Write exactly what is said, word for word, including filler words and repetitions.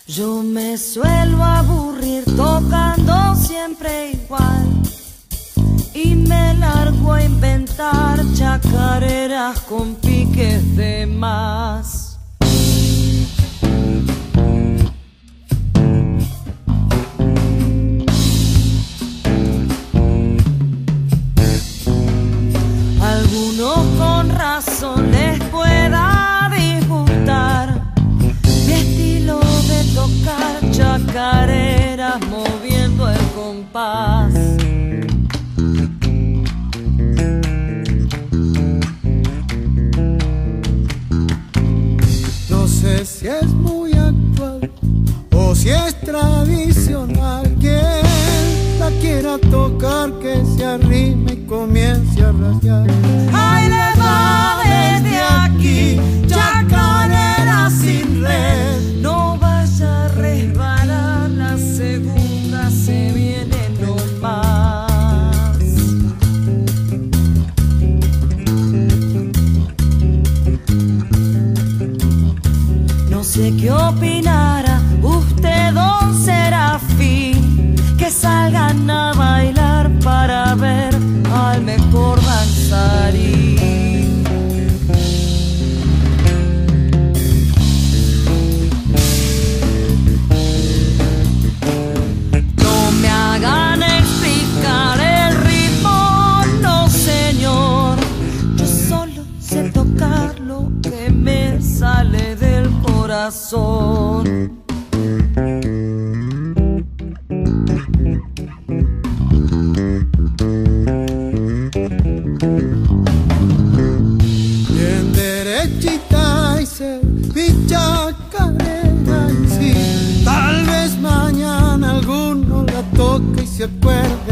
Yo me suelo aburrir tocando siempre igual y me largo a inventar chacareras con piques de más. Algunos con razón les pueda disgustar mi estilo de tocar chacareras moviendo el compás. No sé si es muy actual o si es tradicional. Quien la quiera tocar que se arrime y comience a rasgar. Ahí le va desde aquí, chacarera sin red. No vaya a resbalar, la segunda se viene nomás. No sé qué opinará usted, don Serafín, que salgan a bailar para ver al mejor danzarín. No me hagan explicar el ritmo, no señor. Yo solo sé tocar lo que me sale del corazón. Bien derechita y ser mi chacarera en sí. Tal vez mañana alguno la toque y se acuerde